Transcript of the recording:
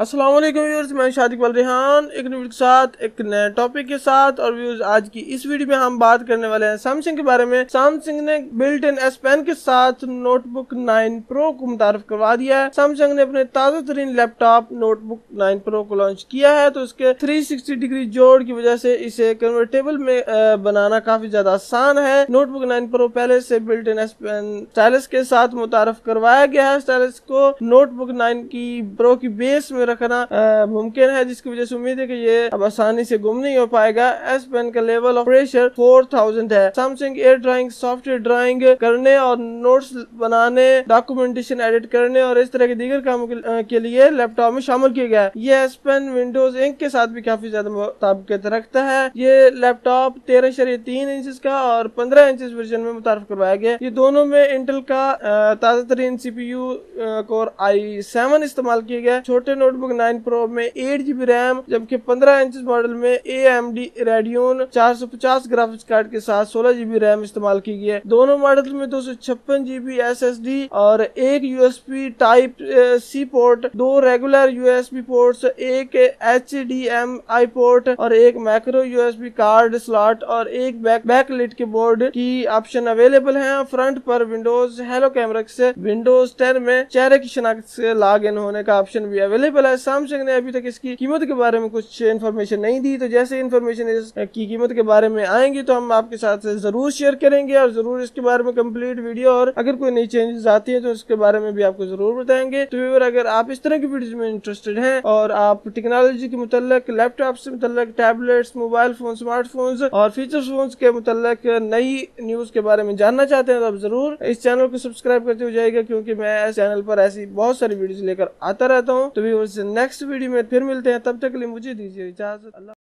अस्सलाम वालेकुम व्यूअर्स, मैं शाहिद रेहान एक वीडियो के साथ एक नए टॉपिक के साथ। और व्यूअर्स, आज की इस वीडियो में हम बात करने वाले हैं सैमसंग के बारे में। सैमसंग ने बिल्ट इन S Pen के साथ नोटबुक 9 प्रो को मुतारफ करवा दिया है। सैमसंग ने अपने ताज़ा तरीन लैपटॉप नोटबुक 9 प्रो को लॉन्च किया है, तो इसके 360 डिग्री जोड़ की वजह से इसे कन्वर्टेबल में बनाना काफी ज्यादा आसान है। नोटबुक 9 प्रो पहले से built in S Pen stylus के साथ मुतारफ करवाया गया है। स्टाइलस को नोटबुक 9 की प्रो की बेस में रखना मुमकिन है, जिसकी वजह से उम्मीद है कि ये अब आसानी से गुम नहीं हो पाएगा। S Pen का लेवल ऑफ प्रेशर 4000 है। Samsung air drawing, software drawing करने और नोट्स बनाने, डॉक्यूमेंटेशन एडिट करने और इस तरह के दीगर कामों के लिए लैपटॉप में शामिल किया गया है। ये S Pen विंडोज इंक के साथ भी काफी ज्यादा मुताबिकत रखता है। ये लैपटॉप 13.3 इंच का और 15 इंच वर्जन में मुतारफ करवाया गया। ये दोनों में इंटेल का ताजा तरीन CPU कोर i7 इस्तेमाल किया गया। छोटे नोटबुक 9 प्रो में 8GB रैम, जबकि 15 इंच मॉडल में AMD Radeon 450 ग्राफिक्स कार्ड के साथ 16GB रैम इस्तेमाल की गई है। दोनों मॉडल में 256GB SSD और एक USB type C port, 2 regular USB ports, एक HDMI पोर्ट और एक मैक्रो USB कार्ड स्लॉट और एक बैकलिट के बोर्ड की ऑप्शन अवेलेबल है। फ्रंट पर विंडोज हेलो कैमरा से विंडोज 10 में चेहरे की शिनाख्त से लॉग इन होने का ऑप्शन भी अवेलेबल है। सैमसंग ने अभी तक इसकी कीमत के बारे में कुछ इन्फॉर्मेशन नहीं दी, तो जैसे इन्फॉर्मेशन इसकी कीमत के बारे में आएंगी तो हम आपके साथ जरूर शेयर करेंगे और जरूर इसके बारे में कंप्लीट वीडियो, और अगर कोई नई चेंजेस आती है तो उसके बारे में भी आपको जरूर बताएंगे। तो व्यूअर, अगर आप इस तरह की वीडियो में इंटरेस्टेड हैं और आप टेक्नोलॉजी के मुताल्लिक, लैपटॉप से मुताल्लिक, टैबलेट्स, मोबाइल फोन, स्मार्टफोन्स और फीचर्स फोन्स के मुताल्लिक नई न्यूज के बारे में जानना चाहते हैं तो आप जरूर इस चैनल को सब्सक्राइब करते हो जाएगा, क्योंकि मैं इस चैनल पर ऐसी बहुत सारी वीडियोस लेकर आता रहता हूँ। तो व्यूअर्स, नेक्स्ट वीडियो में फिर मिलते हैं, तब तक के लिए मुझे दीजिए इजाजत। अल्लाह।